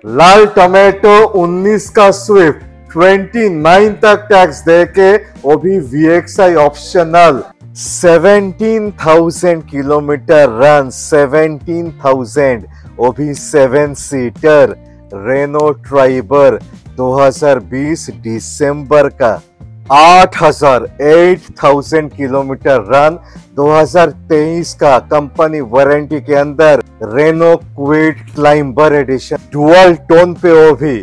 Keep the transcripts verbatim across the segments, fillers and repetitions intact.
लाल tomato उन्नीस का Swift उनतीस तक टैक्स देके वो भी वी एक्स आई ऑप्शनल सत्रह हज़ार किलोमीटर रन सत्रह हज़ार वो भी सेवन सीटर रेनो ट्राइबर दो हज़ार बीस दिसंबर का आठ हजार आठ हज़ार किलोमीटर रन दो हज़ार तेईस का कंपनी वारंटी के अंदर Renault Kwid climber edition dual tone पे वो भी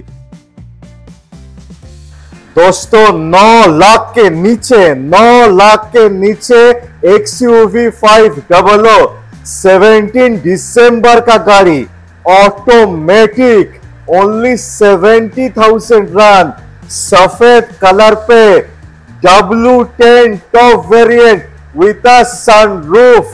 दोस्तों नौ लाख के नीचे नौ लाख के नीचे एक्सयूवी फाइव डबल ओ सत्रह दिसंबर का गाड़ी automatic only seventy thousand run सफेद कलर पे W ten top variant with a sunroof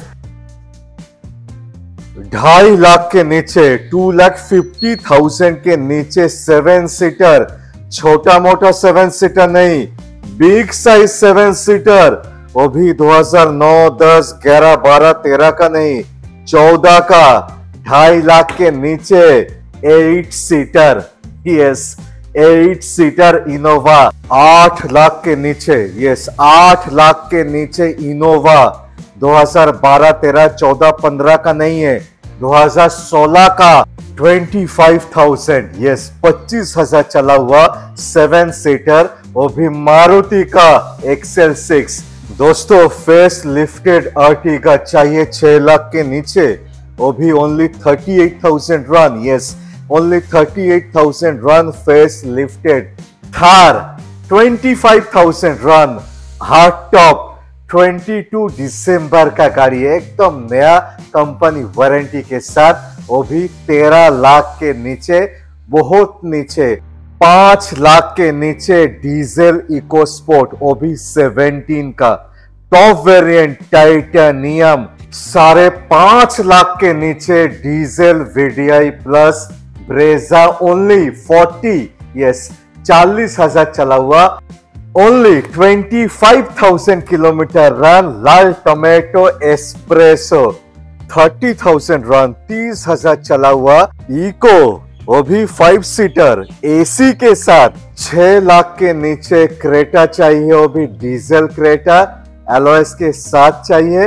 ढाई लाख के नीचे टू लाख फिफ्टी थाउजेंड के नीचे सेवन सीटर छोटा मोटा सेवन सीटर नहीं बिग साइज सेवन सीटर वो भी दो हज़ार नौ दस ग्यारह बारह तेरह का नहीं चौदह का ढाई लाख के नीचे eight seater yes eight seater Innova आठ लाख के नीचे यस आठ लाख के नीचे इनोवा दो हज़ार बारह तेरह चौदह पंद्रह का नहीं है दो हज़ार सोलह का पच्चीस हज़ार यस पच्चीस हजार चला हुआ सेवन सीटर वो भी मारुति का एक्सेल सिक्स दोस्तों फेस लिफ्टेड अर्टिगा चाहिए छह लाख के नीचे वो भी only thirty eight thousand run yes only thirty eight thousand run face lifted Thar twenty five thousand run hard top बाईस दिसंबर का गाड़ी एकदम नया कंपनी वारंटी के साथ वो भी तेरह लाख के नीचे बहुत नीचे पांच लाख के नीचे डीजल इको स्पोर्ट वो भी सत्रह का टॉप वेरिएंट टाइटेनियम साढ़े पांच लाख के नीचे diesel VDI plus Brezza only forty yes चालीस हजार चला हुआ only twenty five thousand kilometre run लाल tomato Espresso thirty thousand run तीस हजार चला हुआ इको वो भी फाइव सीटर एसी के साथ छह लाख के नीचे क्रेटा चाहिए वो भी डीजल क्रेटा एलओएस के साथ चाहिए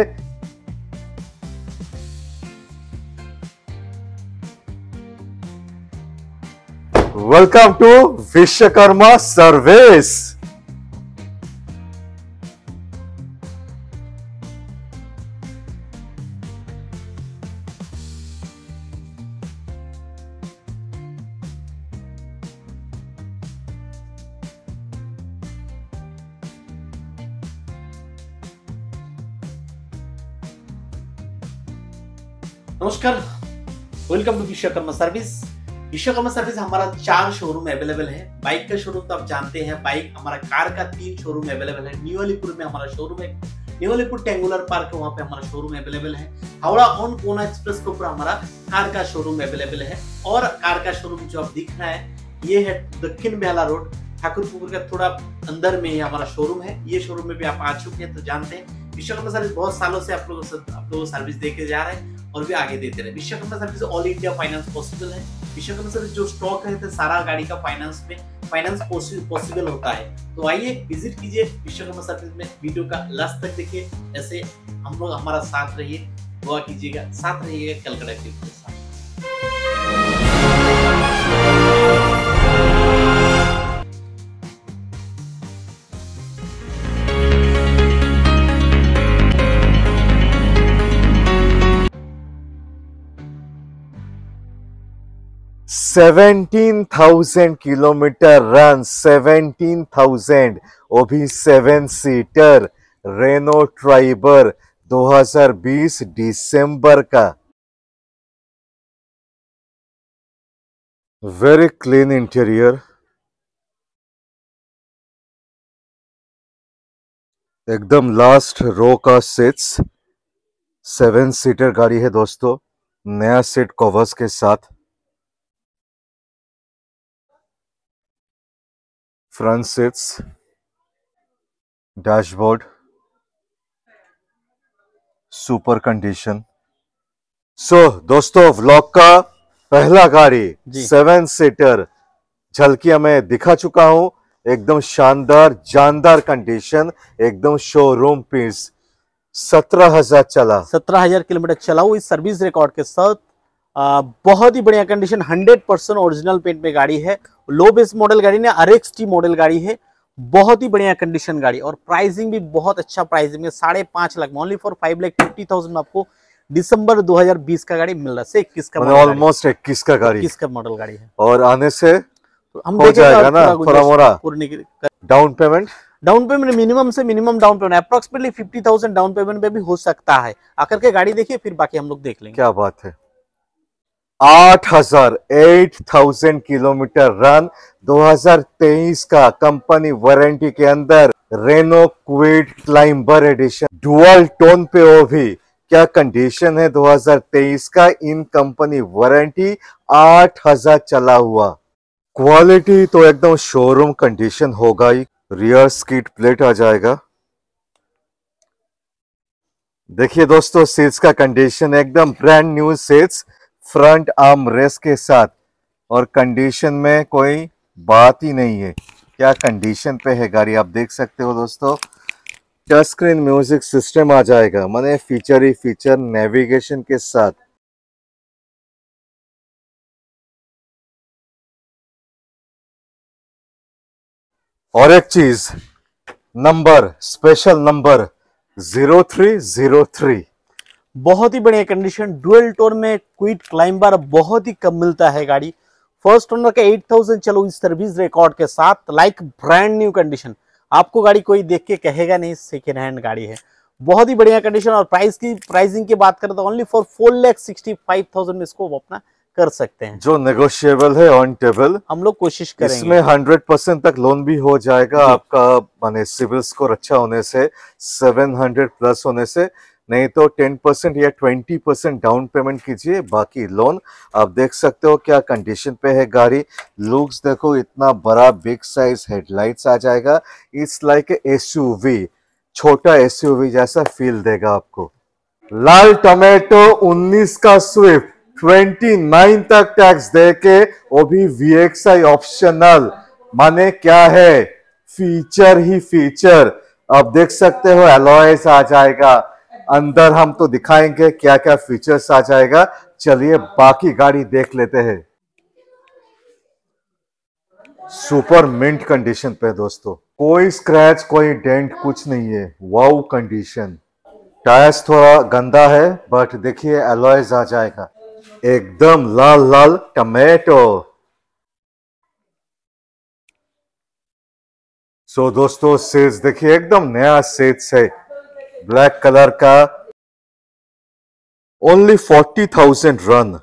वेलकम टू विश्वकर्मा सर्विस नमस्कार, welcome to Vishwakarma service. Vishwakarma service हमारा चार शोरूम अवेलेबल है। बाइक का शोरूम तो आप जानते हैं, बाइक हमारा कार का तीन शोरूम अवेलेबल है। न्यू अलीपुर में हमारा शोरूम है, न्यू अलीपुर टेंगुलर पार्क है, वहाँ पे हमारा शोरूम अवेलेबल है। हावड़ा ऑन कोना एक्सप्रेस के ऊपर हमारा कार का शोरूम अवेलेबल है। और कार का शोरूम जो आप दिख रहा है ये है दक्षिण बेहला रोड ठाकुरपुर का थोड़ा अंदर में ही हमारा शोरूम है। ये शोरूम में भी आप आ चुके हैं तो जानते हैं विश्वकर्मा सर्विस बहुत सालों से आप लोगों आप लोगों सर्विस देके जा रहे हैं और भी आगे देते रहे। Vishwakarma service all India finance possible है। विश्वकर्मा सर्विस जो स्टॉक रहते हैं सारा गाड़ी का फाइनेंस में फाइनेंस पॉसिबल होता है। तो आइए विजिट कीजिए विश्वकर्मा सर्विस में, वीडियो का लास्ट तक देखिए, ऐसे हम लोग हमारा साथ रहिए, दुआ कीजिएगा, साथ रहिएगा कलकत्ता के साथ। Seventeen thousand kilometre run seventeen thousand वो भी सेवन सीटर रेनो ट्राइबर दो हज़ार बीस दिसंबर का वेरी क्लीन इंटीरियर एकदम लास्ट रो का सीट्स सेवन सीटर गाड़ी है दोस्तों, नया सीट कवर्स के साथ। Front seats, dashboard super condition. So दोस्तों व्लॉग का पहला गाड़ी जी। सेवन सीटर झलकियां मैं दिखा चुका हूं, एकदम शानदार जानदार कंडीशन, एकदम शोरूम पीस। सत्रह हजार चला, सत्रह हजार किलोमीटर चला हुआ इस सर्विस रिकॉर्ड के साथ। आ, बहुत ही बढ़िया condition, hundred percent original paint में गाड़ी है। लो बेस मॉडल गाड़ी ने, आर एक्स टी मॉडल गाड़ी है। बहुत ही बढ़िया कंडीशन गाड़ी, और प्राइसिंग भी बहुत अच्छा प्राइसिंग में, साढ़े पांच lakh only for five lakh fifty thousand में आपको दिसंबर दो हजार बीस का गाड़ी मिल रहा है। इक्कीस का ऑलमोस्ट इक्कीस का गाड़ी, इक्कीस का मॉडल गाड़ी है। और आने से तो हम हो जाएगा ना थोड़ा मोरा। Down payment down payment minimum से minimum down payment approximately fifty thousand down payment पे भी हो सकता है। आकर के गाड़ी देखिए, फिर बाकी हम लोग देख लेंगे। क्या बात है। आठ हजार एट थाउजेंड किलोमीटर रन, दो हजार तेईस का कंपनी वारंटी के अंदर Renault Kwid climber edition dual tone पे। वो भी क्या कंडीशन है दो हजार तेईस का, इन कंपनी वारंटी, आठ हजार चला हुआ। क्वालिटी तो एकदम शोरूम कंडीशन होगा ही। रियर स्किड प्लेट आ जाएगा। देखिए दोस्तों, सीट्स का कंडीशन एकदम brand new seats, front arm rest के साथ, और कंडीशन में कोई बात ही नहीं है। क्या कंडीशन पे है गाड़ी, आप देख सकते हो दोस्तों। टच स्क्रीन म्यूजिक सिस्टम आ जाएगा, माने फीचर ही फीचर नेविगेशन के साथ। और एक चीज, number special number zero three zero three, बहुत ही बढ़िया कंडीशन, डुअल टोन में क्विड क्लाइंबर बहुत ही कम मिलता है गाड़ी। फर्स्ट ओनर का एट थाउजेंड चलो इस सर्विस रिकॉर्ड के साथ, लाइक ब्रांड न्यू कंडीशन। आपको गाड़ी कोई देख के कहेगा नहीं सेकेंड हैंड गाड़ी है। बहुत ही बढ़िया कंडीशन, और प्राइस की प्राइसिंग की बात करें तो only for four lakh sixty five thousand में इसको अपना कर सकते हैं, जो नेगोशिएबल है ऑन टेबल। हम लोग कोशिश करेंगे। इसमें हंड्रेड परसेंट तक लोन भी हो जाएगा आपका, माने सिविल स्कोर अच्छा होने से, सेवन हंड्रेड प्लस होने से। नहीं तो टेन परसेंट या ट्वेंटी परसेंट डाउन पेमेंट कीजिए, बाकी लोन। आप देख सकते हो क्या कंडीशन पे है गाड़ी। लुक्स देखो, इतना बड़ा बिग साइज हेडलाइट्स आ जाएगा। इट्स लाइक एसयूवी, छोटा एसयूवी जैसा फील देगा आपको। लाल टोमेटो उन्नीस का स्विफ्ट उनतीस तक टैक्स देके, वो भी वीएक्सआई ऑप्शनल। माने क्या है, फीचर ही फीचर। आप देख सकते हो एलॉयज आ जाएगा अंदर, हम तो दिखाएंगे क्या क्या फीचर्स आ जाएगा। चलिए बाकी गाड़ी देख लेते हैं। सुपर मिंट कंडीशन पे दोस्तों, कोई स्क्रैच कोई डेंट कुछ नहीं है, वाउ कंडीशन। टायर्स थोड़ा गंदा है, बट देखिए एलॉयज आ जाएगा, एकदम लाल लाल टमेटो। सो दोस्तों सीट्स देखिए, एकदम नया सीट्स है, ब्लैक कलर का, only forty thousand run.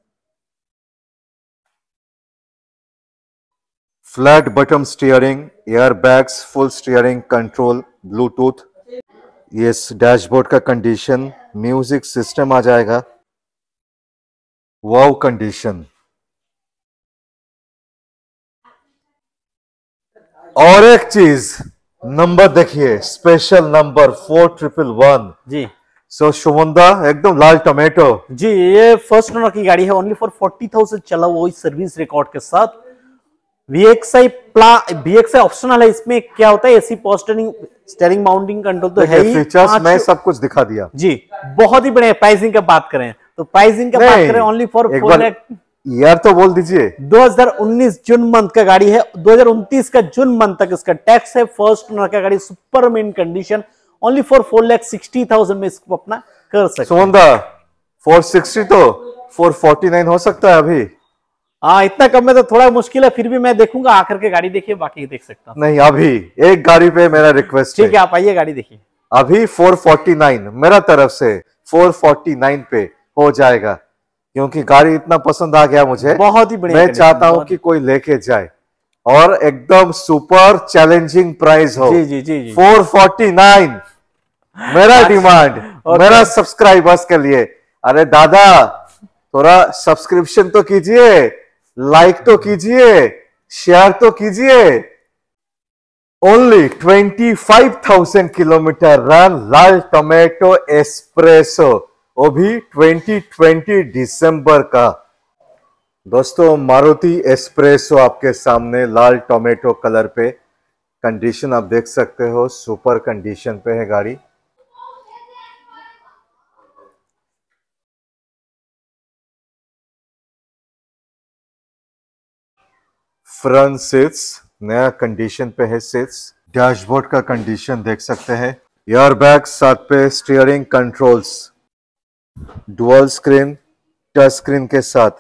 Flat button steering, air bags, full steering control, Bluetooth. Yes, dashboard का कंडीशन, म्यूजिक सिस्टम आ जाएगा, वाव कंडीशन। और एक चीज, नंबर देखिए, special number four triple one जी। सो शुभंदा एकदम लाल टोमेटो जी, ये फर्स्ट ओनर की गाड़ी है, ओनली फॉर फोर्टी थाउजेंड चला हुआ इस सर्विस रिकॉर्ड के साथ। वीएक्सआई प्ला वीएक्सआई ऑप्शनल है। इसमें क्या होता है, AC power steering, steering mounting control तो है ही। फीचर्स मैं सब कुछ दिखा दिया जी, बहुत ही बढ़िया। प्राइसिंग का बात करें तो प्राइसिंग का बात करें ओनली फॉर फोर लाख, यार तो बोल दीजिए। दो हजार उन्नीस जून मंथ का गाड़ी है, दो हजार उनतीस का जून मंथ तक इसका टैक्स है। फर्स्ट ओनर का गाड़ी, super mint condition, only for four lakh sixty thousand में इसको अपना कर सकते हैं। सुमंदा फोर सिक्सटी तो फोर फोर्टी नाइन हो सकता है अभी। हाँ, इतना कम में तो थोड़ा मुश्किल है, फिर भी मैं देखूंगा, आकर के गाड़ी देखिए, बाकी देख सकता हूँ। नहीं, अभी एक गाड़ी पे मेरा रिक्वेस्ट ठीक है, आप आइए गाड़ी देखिए। अभी फोर फोर्टी नाइन मेरा तरफ से फोर फोर्टी नाइन पे हो जाएगा, क्योंकि गाड़ी इतना पसंद आ गया मुझे, बहुत ही बढ़िया। मैं चाहता हूं कि कोई लेके जाए, और एकदम सुपर चैलेंजिंग प्राइस हो। जी जी जी जी, फोर फोर्टी नाइन मेरा डिमांड, मेरा सब्सक्राइबर्स के लिए। अरे दादा, थोड़ा सब्सक्रिप्शन तो कीजिए, लाइक तो कीजिए, शेयर तो कीजिए। Only twenty five thousand kilometre run, लाल टोमेटो एस्प्रेसो, वो भी ट्वेंटी ट्वेंटी दिसंबर का। दोस्तों मारुति एस्प्रेसो आपके सामने लाल टोमेटो कलर पे, कंडीशन आप देख सकते हो सुपर कंडीशन पे है गाड़ी। फ्रंट सीट्स नया कंडीशन पे है सीट्स। डैशबोर्ड का कंडीशन देख सकते हैं। एयर बैग साथ पे, steering controls, dual screen touch screen के साथ।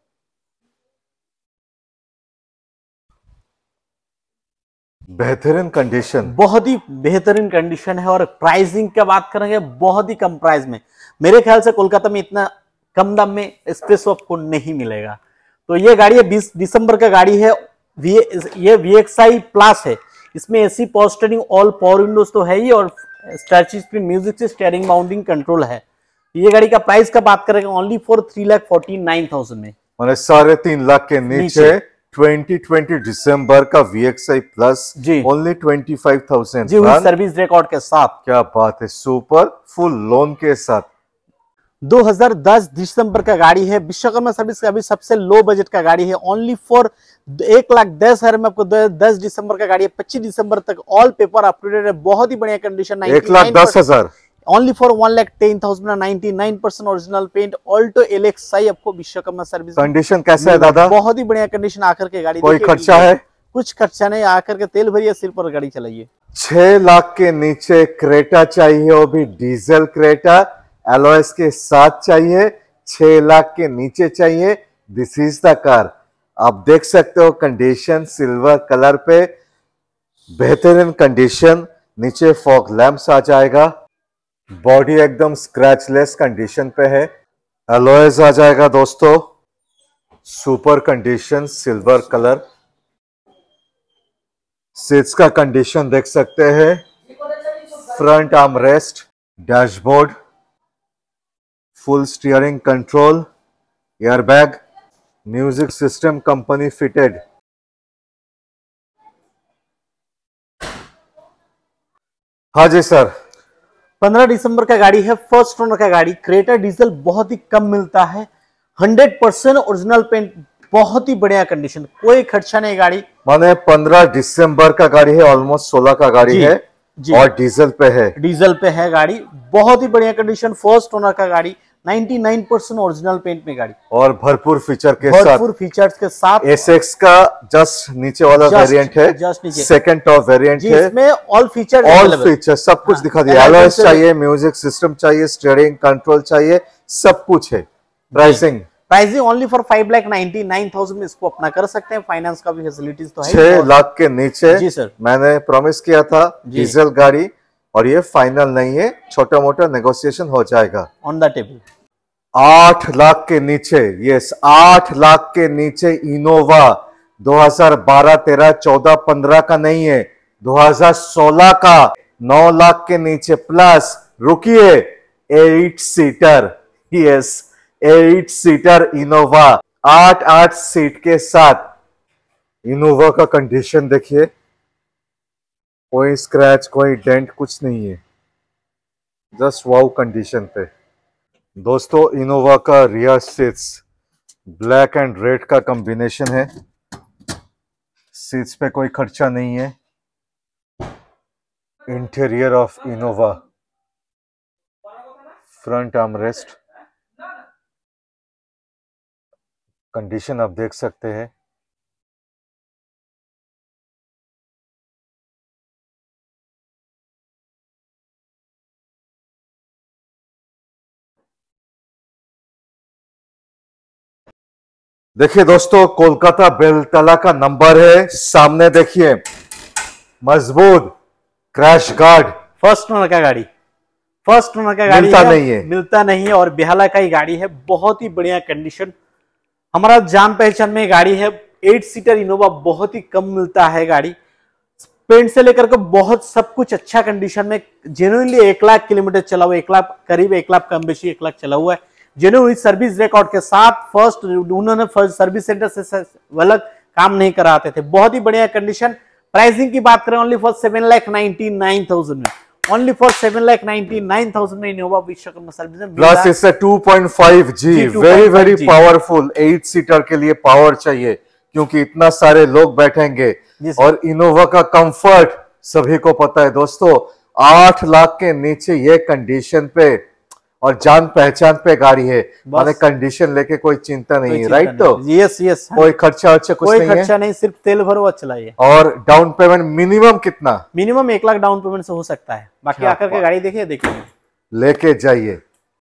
बेहतरीन कंडीशन, बहुत ही बेहतरीन कंडीशन है। और प्राइसिंग की बात करेंगे बहुत ही कम प्राइस में, मेरे ख्याल से कोलकाता में इतना कम दाम में एस्प्रेसो आपको नहीं मिलेगा। तो ये गाड़ी है बीस दिसंबर का गाड़ी है। ये वी एक्स आई प्लस है। इसमें AC power steering all power windows तो है ही, और टच स्क्रीन म्यूजिक से स्टीयरिंग माउंटिंग कंट्रोल है। ये गाड़ी का प्राइस का बात करेंगे only for three lakh forty nine thousand में, माने साढ़े तीन लाख के नीचे ट्वेंटी ट्वेंटी दिसंबर का वी एक्स आई प्लस जी ओनली ट्वेंटी फाइव थाउजेंड जी, सर्विस रिकॉर्ड के साथ। क्या बात है, सुपर फुल लोन के साथ। दो हज़ार दस दिसंबर का गाड़ी है। विश्वकर्मा सर्विस का अभी सबसे लो बजट का गाड़ी है। ओनली फॉर एक लाख दस हजार में आपको दस दिसंबर का गाड़ी है। पच्चीस दिसंबर तक all paper up to date है। बहुत ही बढ़िया कंडीशन। एक लाख दस हजार only for one lakh ten thousand ninety nine percent original paint Alto L X I आपको विश्वकर्मा सर्विस। कंडीशन कैसा है दादा? बहुत ही बढ़िया कंडीशन। आकर के गाड़ी, कोई खर्चा है? कुछ खर्चा नहीं, आकर के तेल भरिए, सिर पर गाड़ी चलाइए। छह लाख के नीचे क्रेटा चाहिए, वो भी डीजल क्रेटा एलओएस के साथ चाहिए। छह लाख के नीचे चाहिए, दिस इज द कार। आप देख सकते हो कंडीशन सिल्वर कलर पे, बेहतरीन कंडीशन। नीचे फॉग लैंप्स आ जाएगा। बॉडी एकदम स्क्रैचलेस कंडीशन पे है। एलओएस आ जाएगा दोस्तों, super condition silver colour. Seats का कंडीशन देख सकते हैं। Front arm rest, dashboard, full steering control, airbag, music system company fitted. हाँ जी सर। पंद्रह दिसंबर का गाड़ी है। फर्स्ट ओनर का गाड़ी, क्रेटा डीजल बहुत ही कम मिलता है। हंड्रेड परसेंट ओरिजिनल पेंट, बहुत ही बढ़िया कंडीशन, कोई खर्चा नहीं गाड़ी। माने पंद्रह दिसंबर का गाड़ी है, ऑलमोस्ट सोलह का गाड़ी जी, है जी, और डीजल पे है। डीजल पे है गाड़ी, बहुत ही बढ़िया कंडीशन। फर्स्ट ओनर का गाड़ी, निन्यानवे परसेंट ओरिजिनल पेंट में गाड़ी, और भरपूर फीचर के साथ। भरपूर फीचर्स के साथ। एस एक्स का जस्ट नीचे वाला वेरिएंट है, जस्ट नीचे सेकंड टॉप वेरिएंट है। इसमें ऑल फीचर ऑल फीचर सब कुछ दिखा दिया। एलओएस चाहिए, म्यूजिक सिस्टम चाहिए, स्टीयरिंग कंट्रोल चाहिए, सब कुछ है। Pricing pricing only for five lakh ninety nine thousand में इसको अपना कर सकते हैं। फाइनेंस का भी फैसिलिटीज तो है। छह लाख के नीचे जी सर, मैंने प्रॉमिस किया था डीजल गाड़ी, और ये फाइनल नहीं है, छोटा मोटा नेगोशिएशन हो जाएगा ऑन द टेबल। आठ लाख के नीचे, यस आठ लाख के नीचे इनोवा दो हज़ार बारह, तेरह, चौदह, पंद्रह का नहीं है, दो हज़ार सोलह का। नौ लाख के नीचे प्लस, रुकिए, eight seater, yes eight seater Innova, आठ आठ सीट के साथ। इनोवा का कंडीशन देखिए, कोई स्क्रैच कोई डेंट कुछ नहीं है, जस्ट वाउ कंडीशन पे। दोस्तों इनोवा का rear seats black and red का कॉम्बिनेशन है। सीट्स पे कोई खर्चा नहीं है। Interior of Innova, front armrest condition आप देख सकते हैं। देखिए दोस्तों, कोलकाता बेलतला का नंबर है, सामने देखिए, मजबूत क्रैश गार्ड। फर्स्ट ओनर का गाड़ी, फर्स्ट ओनर का गाड़ी मिलता है, नहीं है, मिलता नहीं है, और बेहाला का ही गाड़ी है। बहुत ही बढ़िया कंडीशन, हमारा जान पहचान में गाड़ी है। एट सीटर इनोवा बहुत ही कम मिलता है गाड़ी। पेंट से लेकर के बहुत सब कुछ अच्छा कंडीशन में। जेन्युइनली एक लाख किलोमीटर चला हुआ, एक लाख करीब एक लाख कम बेशी एक लाख चला हुआ है। जेन्युइन सर्विस रिकॉर्ड के साथ। फर्स्ट उन्होंने फर्स्ट सर्विस सेंटर से अलग काम नहीं कराते थे। बहुत ही बढ़िया कंडीशन। प्राइसिंग की बात करें only for seven lakh ninety nine thousand में, only for seven lakh ninety nine thousand में इनोवा विश्वकर्मा सर्विस में। प्लस इससे two point five G very very powerful, eight seater के लिए पावर चाहिए क्योंकि इतना सारे लोग बैठेंगे। और इनोवा का कंफर्ट सभी को पता है दोस्तों, आठ लाख के नीचे ये कंडीशन पे और जान पहचान पे गाड़ी है, माने कंडीशन लेके कोई चिंता नहीं है, राइट? तो यस यस, कोई खर्चा अच्छा कुछ कोई नहीं खर्चा है? नहीं, सिर्फ तेल भरो और चलाइए। और डाउन पेमेंट मिनिमम कितना? मिनिमम एक लाख डाउन पेमेंट से हो सकता है, बाकी आकर के गाड़ी देखिए देखिए लेके जाइए।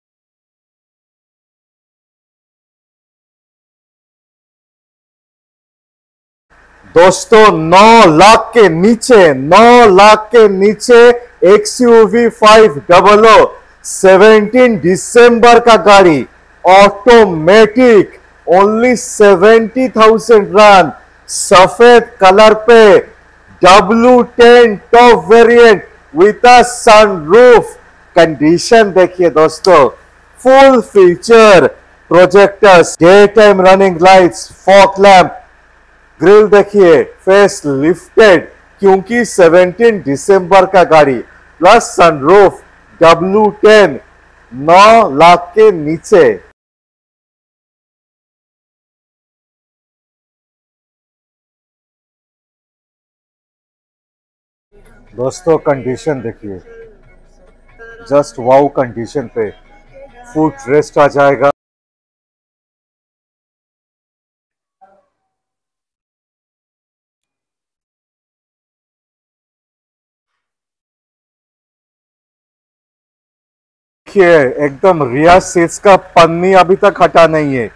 दोस्तों नौ लाख के नीचे, नौ लाख के नीचे XUV five double O seventeen दिसंबर का गाड़ी automatic, only seventy thousand run, सफेद कलर पे, W ten top variant with a sunroof. Condition देखिए दोस्तों, full feature, projectors, day time running lights, fog lamp, grille देखिए फेस लिफ्टेड क्योंकि seventeen दिसंबर का गाड़ी, प्लस सनरूफ, डब्ल्यू टेन, नौ लाख के नीचे। दोस्तों कंडीशन देखिए, जस्ट वाउ कंडीशन पे, फुट रेस्ट आ जाएगा। देखिए एकदम रियर सीट्स का पन्नी अभी तक हटा नहीं है।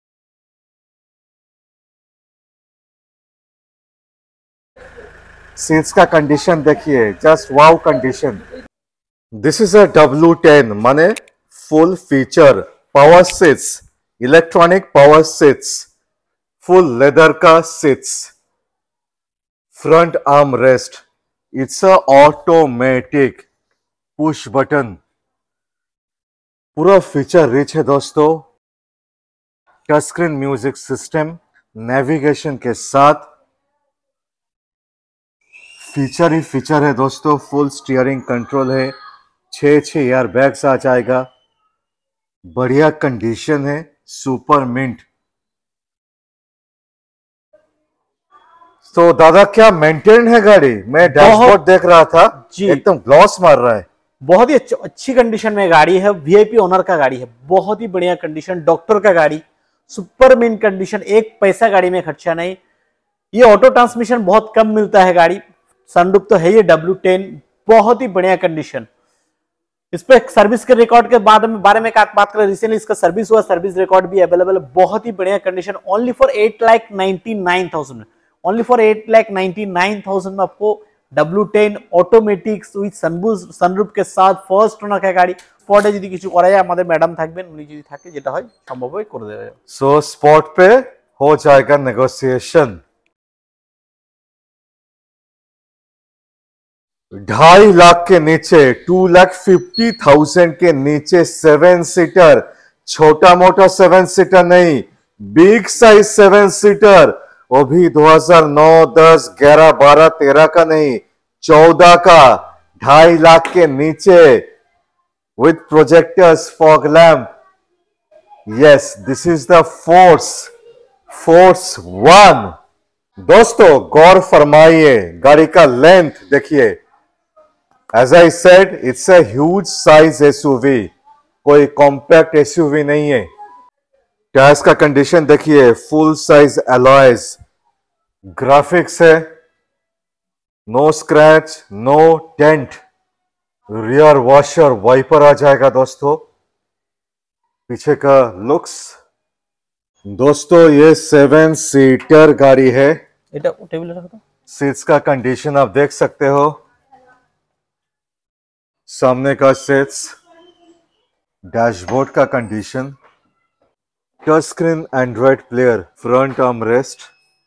सीट्स का कंडीशन देखिए, just wow condition. This is a W ten, माने full feature power seats, electronic power seats, full leather का seats, front arm rest, it's a automatic push button, पूरा फीचर रिच है दोस्तों। Touch screen music system, navigation के साथ, feature ही feature है दोस्तों। Full steering control है, छह छह एयर बैग्स आ जाएगा, बढ़िया कंडीशन है, सुपर मिंट। तो दादा क्या मेंटेन है गाड़ी? मैं डैशबोर्ड देख रहा था, एकदम ग्लॉस मार रहा है। बहुत ही अच्छी कंडीशन में गाड़ी है, वीआईपी ओनर का गाड़ी है, बहुत ही बढ़िया कंडीशन, डॉक्टर का गाड़ी, सुपर मिंट कंडीशन, एक पैसा गाड़ी में खर्चा नहीं। ये ऑटो ट्रांसमिशन बहुत कम मिलता है गाड़ी, सनरूफ तो है ये डब्ल्यू टेन, बहुत ही बढ़िया कंडीशन। इस पे सर्विस के रिकॉर्ड के बाद में बारे में बात करें, रिसेंटली इसका सर्विस हुआ, सर्विस रिकॉर्ड भी अवेलेबल है, बहुत ही बढ़िया condition. Only for eight lakh ninety nine thousand only for eight lakh ninety nine thousand में आपको W ten automatic with sunroof के साथ फर्स्ट ओनर का गाड़ी। स्पॉटे যদি কিছু করা যায় আমাদের ম্যাডাম থাকবেন, উনি যদি থাকে যেটা হয় সম্ভব হয় করে দেওয়া যায়। सो स्पॉट पे हो जाएगा नेगोशिएशन। ढाई लाख के नीचे, टू लाख फिफ्टी थाउजेंड के नीचे सेवन सीटर, छोटा मोटा सेवन सीटर नहीं, बिग साइज सेवन सीटर, वो भी दो हज़ार नौ, दस, ग्यारह, बारह, तेरह का नहीं, चौदह का, ढाई लाख के नीचे, with projectors, fog lamp. Yes, this is the Force, Force one. दोस्तों गौर फरमाइए, गाड़ी का लेंथ देखिए, As I said, it's a huge size S U V, कोई कॉम्पैक्ट एस यू वी नहीं है। टायर्स का कंडीशन देखिए, फुल साइज अलॉयज, ग्राफिक्स है, no scratch, no dent, rear washer, wiper आ जाएगा दोस्तों। पीछे का लुक्स, दोस्तों ये सेवन सीटर गाड़ी है। सीट्स का कंडीशन आप देख सकते हो, सामने का सीट्स, डैशबोर्ड का condition, touch screen Android player, front arm rest,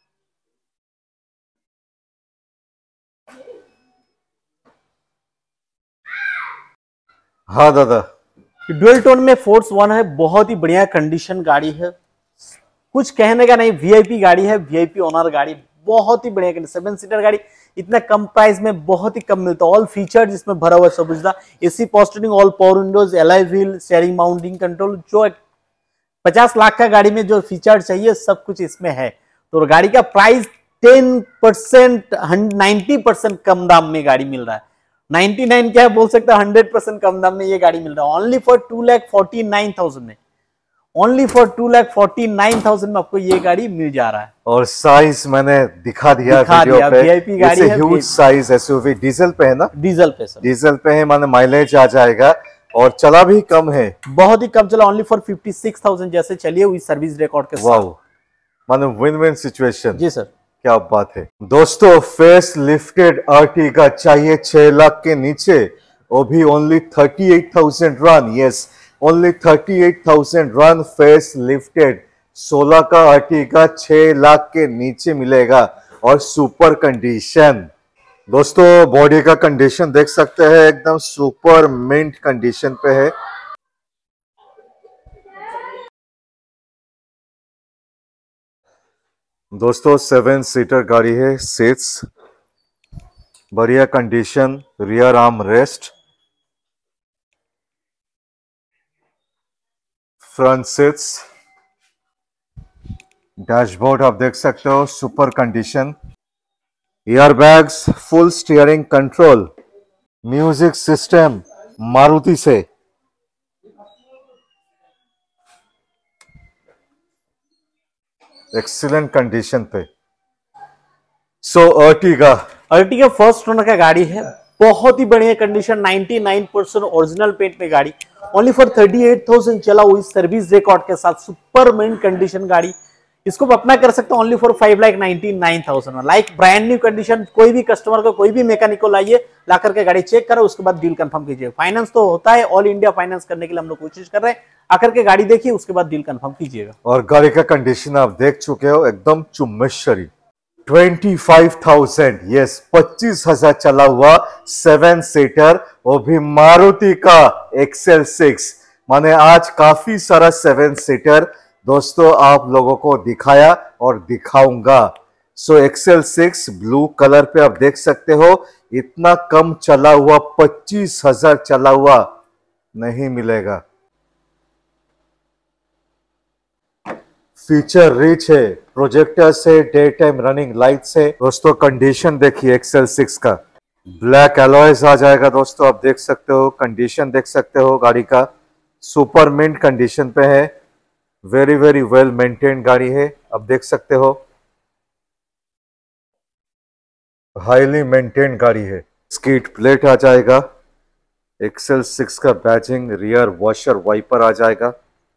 हाँ दादा डुअल टोन में फोर्स वन है, बहुत ही बढ़िया कंडीशन गाड़ी है, कुछ कहने का नहीं, वीआईपी गाड़ी है, वीआईपी ओनर गाड़ी, बहुत ही बढ़िया सेवन सीटर गाड़ी इतना कम प्राइस में बहुत ही कम मिलता है। ऑल फीचर जिसमें भरा हुआ सब कुछ था, AC power steering, all power windows, alloy wheel, steering mounting control, जो पचास लाख का गाड़ी में जो फीचर चाहिए सब कुछ इसमें है। तो गाड़ी का price ten percent ninety percent कम दाम में गाड़ी मिल रहा है। नाइन्टी नाइन क्या बोल सकते हैं, हंड्रेड परसेंट कम दाम में ये गाड़ी मिल रहा है only for two lakh forty nine thousand में। Only for two lakh forty nine thousand में आपको ये गाड़ी मिल जा रहा है। और साइज मैंने दिखा दिया दिखा वीडियो दिया, पे। वीआईपी गाड़ी है, ह्यूज साइज एसयूवी, डीजल पे है ना? डीजल पे सर, डीजल पे है, माने माइलेज आ जाएगा और चला भी कम है, बहुत ही कम चला, only for fifty six thousand जैसे चलिए हुई सर्विस रिकॉर्ड के साथ। वाओ, माने विन विन सिचुएशन। जी सर, क्या बात है दोस्तों। फेस लिफ्टेड अर्टिगा चाहिए छह लाख के नीचे, वो भी only thirty eight thousand run. Yes, only thirty eight thousand run face lifted सोलह का अर्टिगा छह लाख के नीचे मिलेगा और सुपर कंडीशन। दोस्तों बॉडी का कंडीशन देख सकते हैं, एकदम सुपर मिंट कंडीशन पे है। दोस्तों सेवन सीटर गाड़ी है, सीट्स बढ़िया condition, rear arm rest, front seats, dashboard आप देख सकते हो super condition, airbags, full steering control, music system Maruti से। एक्सीलेंट कंडीशन पे। So Ertiga, Ertiga first owner का गाड़ी है, बहुत ही बढ़िया condition, ninety nine percent original paint में गाड़ी, only for thirty eight thousand चला हुई सर्विस रिकॉर्ड के साथ, सुपर मिंट कंडीशन गाड़ी। इसको अपना कर सकते हैं only for five lakh ninety nine thousand में, लाइक ब्रांड न्यू कंडीशन। कोई भी कस्टमर को, कोई भी मैकेनिक को लाइए, ला करके गाड़ी चेक करो, उसके बाद डील कंफर्म कीजिए। फाइनेंस तो होता है, ऑल इंडिया फाइनेंस करने के लिए हम लोग कोशिश कर रहे हैं, आकर के गाड़ी देखिए, उसके बाद डील कंफर्म कीजिएगा। और गाड़ी का कंडीशन आप देख चुके हो, एकदम चुम्बेश्वरी। ट्वेंटी फाइव थाउजेंड, यस पच्चीस हजार चला हुआ सेवन सीटर, वो भी मारुति का एक्सेल सिक्स। माने आज काफी सारा सेवन सीटर दोस्तों आप लोगों को दिखाया और दिखाऊंगा। So XL six blue colour पे आप देख सकते हो, इतना कम चला हुआ, पच्चीस हजार चला हुआ नहीं मिलेगा। फीचर रिच है, प्रोजेक्टर से, डे टाइम रनिंग लाइट से। दोस्तों कंडीशन देखिए एक्सेल सिक्स का, ब्लैक एलॉयज आ जाएगा दोस्तों, आप देख सकते हो, कंडीशन देख सकते हो गाड़ी का, सुपर मिंट कंडीशन पे है, वेरी वेरी वेल मेंटेन गाड़ी है, आप देख सकते हो, हाईली मेंटेन गाड़ी है। स्कीट प्लेट आ जाएगा, एक्सेल सिक्स का बैजिंग, रियर वॉशर वाइपर आ जाएगा।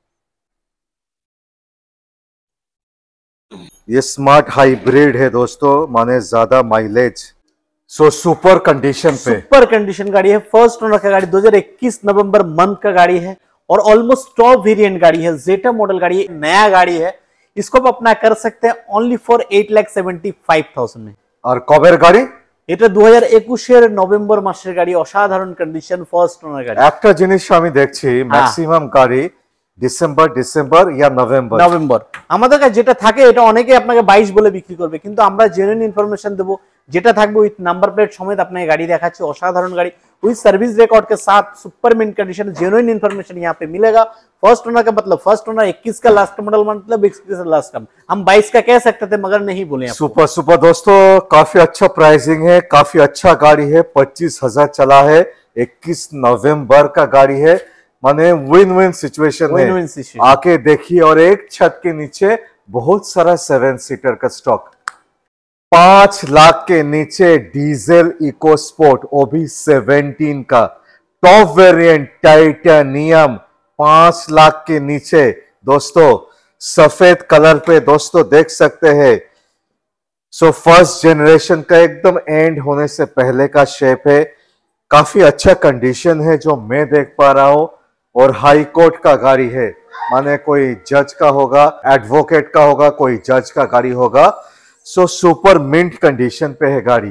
ये स्मार्ट हाइब्रिड है दोस्तों, माने ज्यादा माइलेज। सो सुपर कंडीशन पे, सुपर कंडीशन गाड़ी है, फर्स्ट ओनर का गाड़ी, दो हजार इक्कीस नवंबर मंथ का गाड़ी है और ऑलमोस्ट टॉप वेरिएंट गाड़ी है, जेटा मॉडल गाड़ी है, नया गाड़ी है। इसको आप अपना कर सकते हैं only for eight lakh seventy five thousand में। और कबर गाड़ी এটা দু হাজার একুশ এর নভেম্বর মাসের গাড়ি, অসাধারণ কন্ডিশন, ফার্স্ট ওনার গাড়ি। একটা জিনিস আমি দেখছি ম্যাক্সিমাম গাড়ি ডিসেম্বর ডিসেম্বর ইয়া নভেম্বর নভেম্বর আমাদের কাছে যেটা থাকে এটা অনেকে আপনাকে বাইশ বলে বিক্রি করবে, কিন্তু আমরা জেনুইন ইনফরমেশন দেবো, যেটা থাকবে উইথ নাম্বার প্লেট সমেত আপনাকে গাড়ি দেখাচ্ছি, অসাধারণ গাড়ি विद सर्विस रिकॉर्ड के साथ, super mint condition, genuine information यहाँ पे मिलेगा। फर्स्ट ओनर का मतलब फर्स्ट ओनर, इक्कीस का लास्ट मॉडल मतलब इक्कीस का लास्ट का, हम बाईस का कह सकते थे मगर नहीं बोले। सुपर सुपर दोस्तों, काफी अच्छा प्राइसिंग है, काफी अच्छा गाड़ी है, पच्चीस हजार चला है, इक्कीस नवंबर का गाड़ी है, माने विन विन सिचुएशन है। आके देखिए, और एक छत के नीचे बहुत सारा सेवन सीटर का स्टॉक। पांच लाख के नीचे डीजल इको स्पोर्ट, वो भी सेवेंटीन का टॉप वेरिएंट टाइटेनियम, पांच लाख के नीचे दोस्तों, सफेद कलर पे दोस्तों देख सकते हैं। सो फर्स्ट जनरेशन का एकदम एंड होने से पहले का शेप है, काफी अच्छा कंडीशन है जो मैं देख पा रहा हूं, और हाई कोर्ट का गाड़ी है, माने कोई जज का होगा, एडवोकेट का होगा, कोई जज का गाड़ी होगा। सो सुपर मिंट कंडीशन पे है गाड़ी।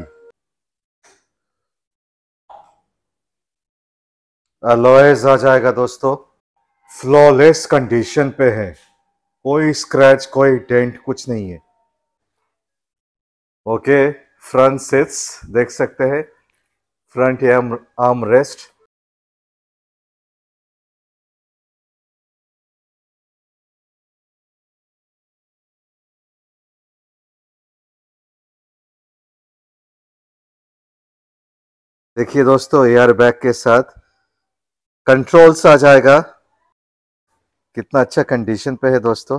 अलॉयज आ जाएगा दोस्तों, फ्लॉलेस कंडीशन पे है, कोई स्क्रैच, कोई डेंट कुछ नहीं है। ओके, फ्रंट सीट्स देख सकते हैं, फ्रंट आर्म रेस्ट। देखिए दोस्तों, एयर बैग के साथ कंट्रोल्स आ जाएगा। कितना अच्छा कंडीशन पे है दोस्तों।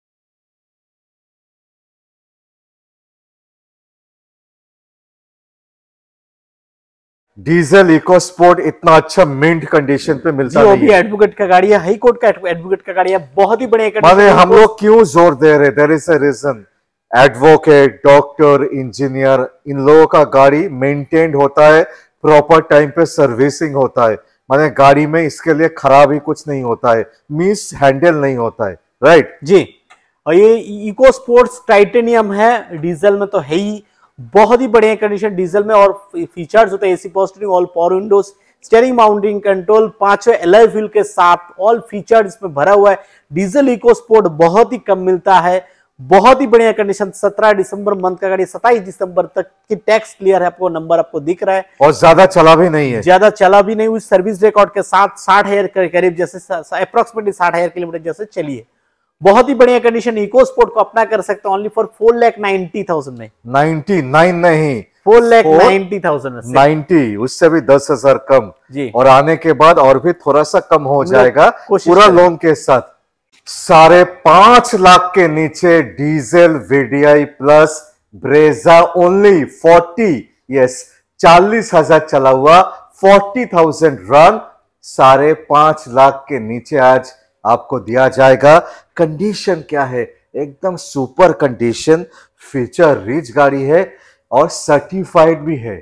डीजल इको स्पोर्ट इतना अच्छा मिंट कंडीशन पे मिलता जी, नहीं है। है। एडवोकेट का गाड़ी है, हाई कोर्ट का एडवोकेट का गाड़ी है, बहुत ही बढ़िया। माने हम लोग क्यों जोर दे रहे, there is a reason. Advocate, doctor, engineer, इन लोगों का गाड़ी मेंटेन्ड होता है, प्रॉपर टाइम पे सर्विसिंग होता है। माने गाड़ी में इसके लिए खराब ही कुछ नहीं होता है, मिस हैंडल नहीं होता है, राइट जी। और ये इको स्पोर्ट्स टाइटेनियम है, डीजल में तो है ही, बहुत ही बढ़िया कंडीशन डीजल में। और फीचर्स होते हैं AC power steering, all power windows, steering mounting control, पांचवें एलॉय व्हील के साथ ऑल फीचर इसमें भरा हुआ है। डीजल इको स्पोर्ट बहुत ही कम मिलता है, बहुत ही बढ़िया कंडीशन। सत्रह दिसंबर मंथ का गाड़ी, सत्ताईस दिसंबर तक की टैक्स क्लियर है, आपको नंबर आपको दिख रहा है। और ज्यादा चला भी नहीं है, ज्यादा चला भी नहीं, उस सर्विस रिकॉर्ड के साथ साठ हजार के करीब, जैसे अप्रोक्सीमेटली साठ हजार किलोमीटर जैसे चलिए। बहुत ही बढ़िया कंडीशन, इको स्पोर्ट को अपना कर सकते हैं only for four lakh ninety thousand में। नाइन्टी नाइन नहीं, फोर लैख नाइन्टी थाउजेंड में, नाइन्टी, उससे भी दस हजार कम जी। और आने के बाद और भी थोड़ा सा कम हो जाएगा पूरा लोन के साथ। साढ़े पांच लाख के नीचे diesel VDI plus Brezza only forty, yes चालीस हजार चला हुआ, फोर्टी थाउजेंड रन, साढ़े पांच लाख के नीचे आज आपको दिया जाएगा। कंडीशन क्या है, एकदम सुपर कंडीशन, फीचर रिच गाड़ी है और सर्टिफाइड भी है।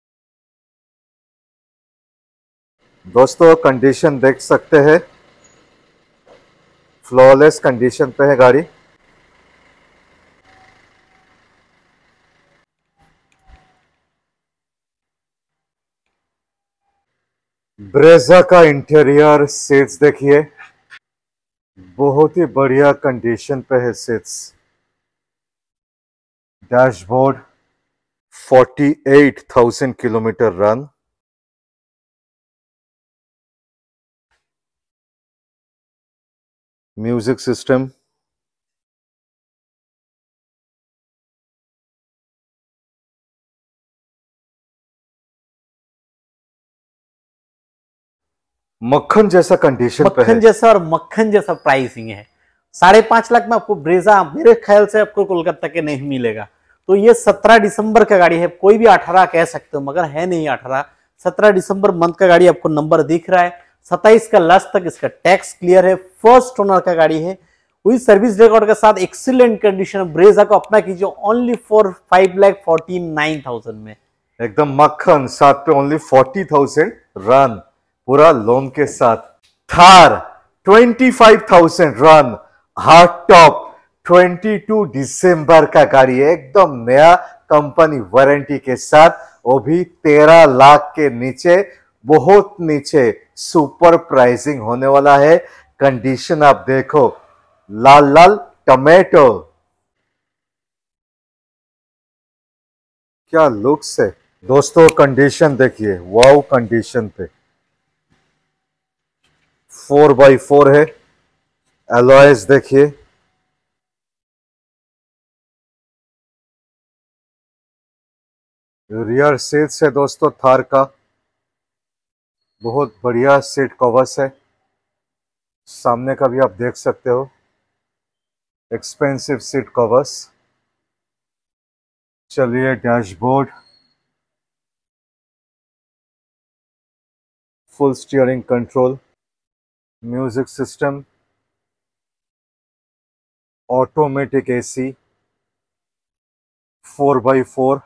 दोस्तों कंडीशन देख सकते हैं, फ्लॉलेस कंडीशन पे है गाड़ी। ब्रेजा का इंटीरियर सीट्स देखिए, बहुत ही बढ़िया कंडीशन पे है seats. Dashboard, forty eight thousand kilometre run. Music system, मक्खन जैसा कंडीशन पे है, मक्खन जैसा और मक्खन जैसा प्राइसिंग है। साढ़े पांच लाख में आपको ब्रेजा मेरे ख्याल से आपको कोलकाता के नहीं मिलेगा। तो ये सत्रह दिसंबर का गाड़ी है, कोई भी अठारह कह सकते हो मगर है नहीं अठारह, सत्रह दिसंबर मंथ का गाड़ी, आपको नंबर दिख रहा है। सत्ताईस का लास्ट तक इसका टैक्स क्लियर है, फर्स्ट ओनर का गाड़ी है, वही सर्विस रिकॉर्ड के साथ एक्सीलेंट कंडीशन। ब्रेजा को अपना कीजिए only for five lakh forty nine thousand में, एकदम मक्खन, साथ पे ओनली फोर्टी थाउजेंड रन पूरा लोन के साथ। Thar twenty five thousand run, hard top, बाईस दिसंबर का गाड़ी है, एकदम नया कंपनी वारंटी के साथ, वो भी तेरह लाख के नीचे, बहुत नीचे, सुपर प्राइसिंग होने वाला है। कंडीशन आप देखो, लाल लाल टमेटो, क्या लुक्स है दोस्तों। कंडीशन देखिए, वाव कंडीशन पे, फोर बाई फोर है, एलॉयज देखिए, रियर सीट्स है दोस्तों थार का, बहुत बढ़िया सीट कवर्स है, सामने का भी आप देख सकते हो, एक्सपेंसिव सीट कवर्स। चलिए dashboard, full steering control, music system, automatic AC, four by four,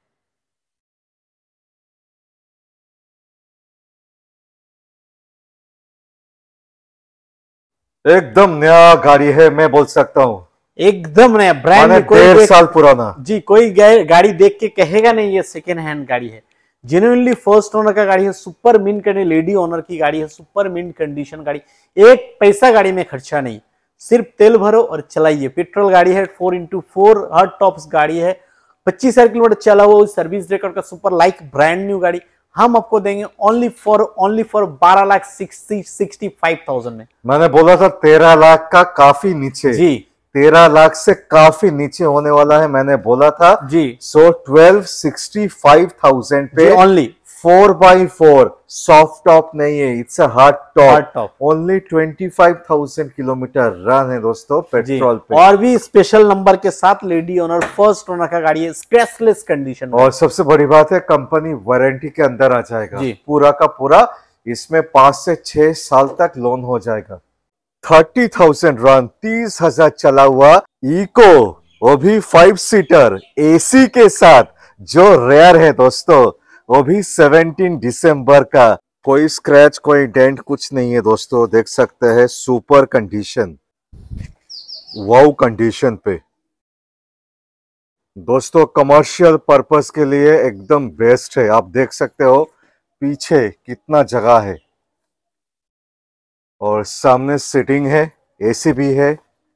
एकदम नया गाड़ी है, मैं बोल सकता हूँ एकदम नया ब्रांड में, कोई डेढ़ देख, साल पुराना जी कोई गाड़ी देख के कहेगा नहीं ये सेकेंड हैंड गाड़ी है, जेन्युइनली फर्स्ट ओनर का गाड़ी है, सुपर मिंट करने लेडी ओनर की गाड़ी है, सुपर मिंट कंडीशन गाड़ी, एक पैसा गाड़ी में खर्चा नहीं, सिर्फ तेल भरो और चलाइए। पेट्रोल गाड़ी है, four into four hard tops गाड़ी है, पच्चीस हजार किलोमीटर चला हुआ सर्विस रिकॉर्ड का सुपर लाइक ब्रांड न्यू गाड़ी हम आपको देंगे ओनली फॉर ओनली फॉर बारह lakh sixty sixty five thousand में। मैंने बोला था तेरह लाख का काफी नीचे जी, तेरह लाख से काफी नीचे होने वाला है, मैंने बोला था जी। So twelve sixty five thousand पे only four by four soft top नहीं है, it's a hard hard top. Top only twenty five thousand kilometre run है दोस्तों पेट्रोल पे, और भी स्पेशल नंबर के साथ लेडी ओनर फर्स्ट ओनर का गाड़ी है स्क्रैचलेस कंडीशन में। और सबसे बड़ी बात है कंपनी वारंटी के अंदर आ जाएगा जी। पूरा का पूरा, इसमें पांच से छह साल तक लोन हो जाएगा। थर्टी थाउजेंड रन, तीस हजार चला हुआ इको, वो भी फाइव सीटर एसी के साथ, जो रेयर है दोस्तों, वो भी सत्रह दिसंबर का। कोई स्क्रैच कोई डेंट कुछ नहीं है दोस्तों, देख सकते हैं सुपर कंडीशन, वाउ कंडीशन पे दोस्तों। कमर्शियल पर्पस के लिए एकदम बेस्ट है। आप देख सकते हो पीछे कितना जगह है और सामने सीटिंग है, एसी भी है।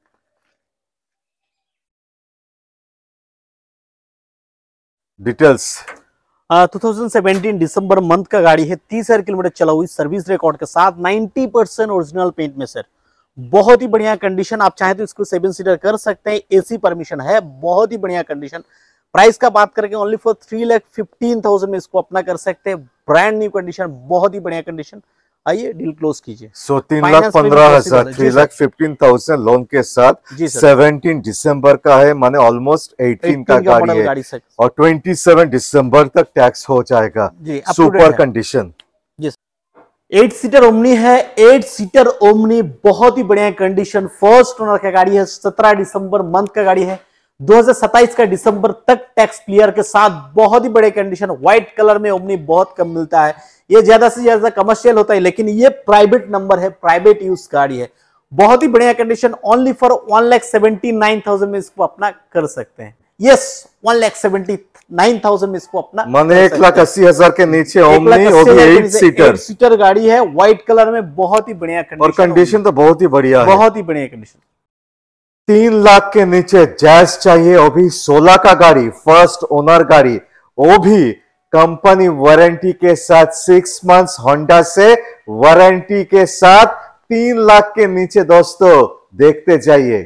डिटेल्स टू थाउजेंड सेवेंटीन दिसंबर मंथ का गाड़ी है, तीस हजार किलोमीटर चला हुई सर्विस रिकॉर्ड के साथ, नब्बे परसेंट ओरिजिनल पेंट में सर, बहुत ही बढ़िया कंडीशन। आप चाहे तो इसको सेवन सीटर कर सकते हैं, एसी परमिशन है, बहुत ही बढ़िया कंडीशन। प्राइस का बात करके only for three lakh fifteen thousand में इसको अपना कर सकते हैं, ब्रांड न्यू कंडीशन, बहुत ही बढ़िया कंडीशन। आइए डील क्लोज कीजिए। सो तीन लाख पंद्रह हजार three lakh fifteen thousand loan के साथ सेवनटीन दिसंबर का है, माने ऑलमोस्ट एटीन का गाड़ी है गाड़ी और ट्वेंटी सेवन दिसंबर तक टैक्स हो जाएगा। Super condition. Eight seater Omni है, एट सीटर ओमनी, बहुत ही बढ़िया कंडीशन, फर्स्ट ओनर का गाड़ी है, सत्रह दिसंबर मंथ का गाड़ी है, दो हज़ार सत्ताईस का दिसंबर तक टैक्स क्लियर के साथ, बहुत ही बड़े कंडीशन। व्हाइट कलर में ओमनी बहुत कम मिलता है, ये ज्यादा से ज्यादा कमर्शियल होता है, लेकिन ये प्राइवेट नंबर है, प्राइवेट यूज गाड़ी है, बहुत ही बढ़िया condition. Only for one lakh seventy nine thousand में इसको अपना कर सकते हैं। Yes, one lakh seventy nine thousand में इसको अपना माने एक लाख अस्सी हजार के नीचे ओमनी, वो भी एट सीटर एट सीटर गाड़ी है, व्हाइट कलर में, बहुत ही बढ़िया कंडीशन, और कंडीशन तो बहुत ही बढ़िया है, बहुत ही बढ़िया कंडीशन। तीन लाख के नीचे जैज चाहिए, वो भी सोलह का गाड़ी, फर्स्ट ओनर गाड़ी, वो भी कंपनी वारंटी के साथ, सिक्स मंथ्स होंडा से वारंटी के साथ, तीन लाख के नीचे दोस्तों, देखते जाइए।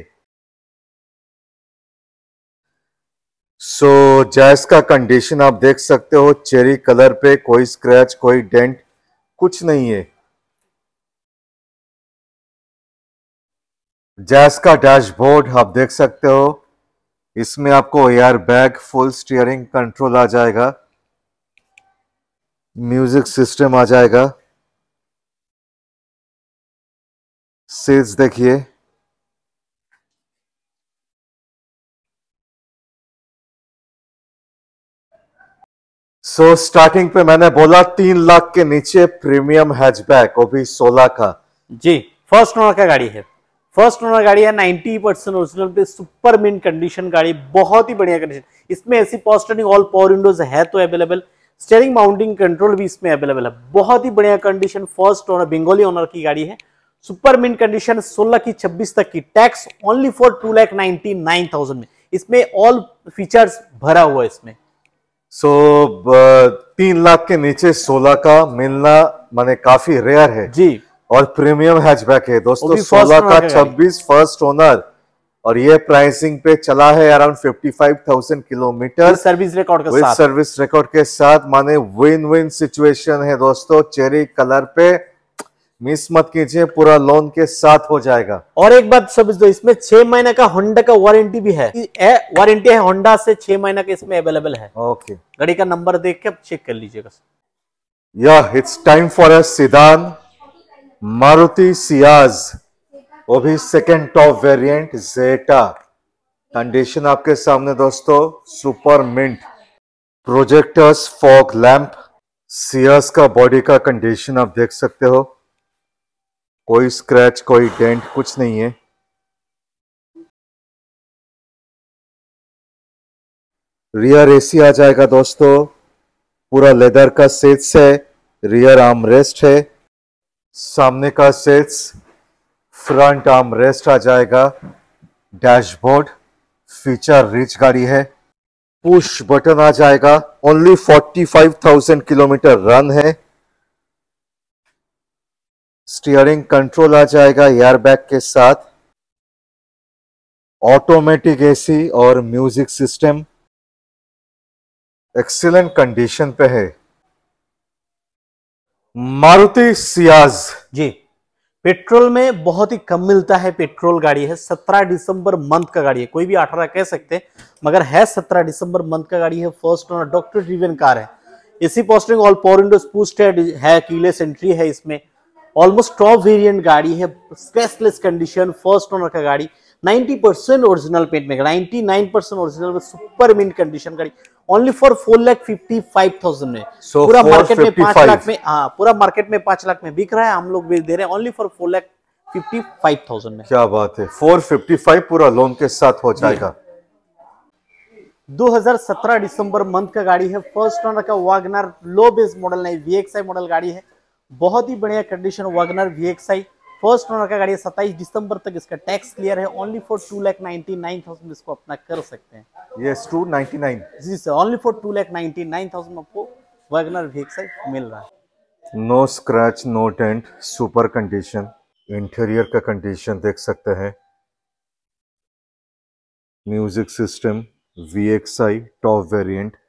सो so, जैज का कंडीशन आप देख सकते हो, चेरी कलर पे, कोई स्क्रैच कोई डेंट कुछ नहीं है। जैज का डैशबोर्ड आप देख सकते हो, इसमें आपको air bag, full steering control आ जाएगा, म्यूजिक सिस्टम आ जाएगा, सीट्स देखिए, सो so, स्टार्टिंग पे मैंने बोला तीन लाख के नीचे प्रीमियम हैचबैक, वो भी सोलह का। जी, फर्स्ट ओनर का गाड़ी है, फर्स्ट ओनर गाड़ी है, नब्बे परसेंट ओरिजिनल पे, सुपर मिंट कंडीशन गाड़ी, बहुत ही बढ़िया कंडीशन। इसमें AC power steering, all power windows है तो अवेलेबल, स्टीयरिंग माउंटिंग कंट्रोल भी इसमें अवेलेबल है, बहुत ही बढ़िया condition. First owner Bengali owner की गाड़ी है, सुपर मिंट कंडीशन, सोलह की छब्बीस तक की, tax only for two lakh ninety nine thousand में, इसमें ऑल फीचर्स भरा हुआ है इसमें। सो so, तीन लाख के नीचे सोलह का मिलना माने काफी रेयर है जी, और प्रीमियम हैचबैक है दोस्तों, सोलह का छब्बीस, फर्स्ट ओनर, और ये प्राइसिंग पे चला है around fifty five thousand kilometre service record के साथ, सर्विस रिकॉर्ड के साथ, माने विन विन सिचुएशन है दोस्तों। चेरी कलर पे मिस मत कीजिए, पूरा लोन के साथ हो जाएगा। और एक बात समझ दो, इसमें छह महीने का होंडा का वारंटी भी है, वारंटी है होंडा से, छह महीने का इसमें अवेलेबल है। ओके, गाड़ी का नंबर देख के चेक कर लीजिएगा। या it's time for a sedan Maruti Ciaz, वो भी second top variant Zeta. Condition आपके सामने दोस्तों, super mint, projectors, fog lamp, Ciaz का बॉडी का कंडीशन आप देख सकते हो, कोई स्क्रैच कोई डेंट कुछ नहीं है। रियर एसी आ जाएगा दोस्तों, पूरा लेदर का सीट्स है, रियर आर्म रेस्ट है, सामने का सीट्स, फ्रंट आर्म रेस्ट आ जाएगा, डैशबोर्ड, फीचर रिच गाड़ी है, पुश बटन आ जाएगा। Only forty five thousand kilometre run है। स्टीयरिंग कंट्रोल आ जाएगा एयरबैग के साथ। ऑटोमेटिक एसी और म्यूजिक सिस्टम एक्सीलेंट कंडीशन पे है। मारुति सियाज जी, पेट्रोल में बहुत ही कम मिलता है। पेट्रोल गाड़ी है, सत्रह दिसंबर मंथ का गाड़ी है, कोई भी अठारह कह सकते हैं मगर है सत्रह दिसंबर मंथ का गाड़ी है। First owner doctor driven car है। AC power steering all power windows boosted है, कीलेस एंट्री है इसमें। ऑलमोस्ट टॉप वेरिएंट गाड़ी है, स्क्रैचलेस कंडीशन, फर्स्ट ओनर का गाड़ी। नाइंटी परसेंट ओरिजिनल पेंट में, नाइंटी नाइन परसेंट ओरिजिनल में, सुपर मिंट कंडीशन गाड़ी। Only for four lakh fifty five thousand में। So पूरा मार्केट में पांच four लाख में, हाँ पूरा मार्केट में पांच लाख में बिक रहा है, हम लोग भी दे रहे हैं only for four lakh fifty five thousand में। क्या बात है, फोर फिफ्टी फाइव पूरा लोन के साथ हो जाएगा। दो हज़ार सत्रह दिसंबर मंथ का गाड़ी है। फर्स्ट ओनर का वैगनर, लो बेस मॉडल नहीं, वीएक्सआई मॉडल गाड़ी है। बहुत ही बढ़िया condition WagonR VXI. First owner का गाड़ी है। सत्ताईस दिसंबर तक इसका टैक्स क्लियर है। Only for two lakh ninety nine thousand इसको अपना कर सकते हैं। Yes, two ninety nine. जी sir, only for two lakh ninety nine thousand आपको वैगनर वीएक्सआई मिल रहा है। No scratch, no dent, super condition. Interior का कंडीशन देख सकते हैं। Music system VXI top variant.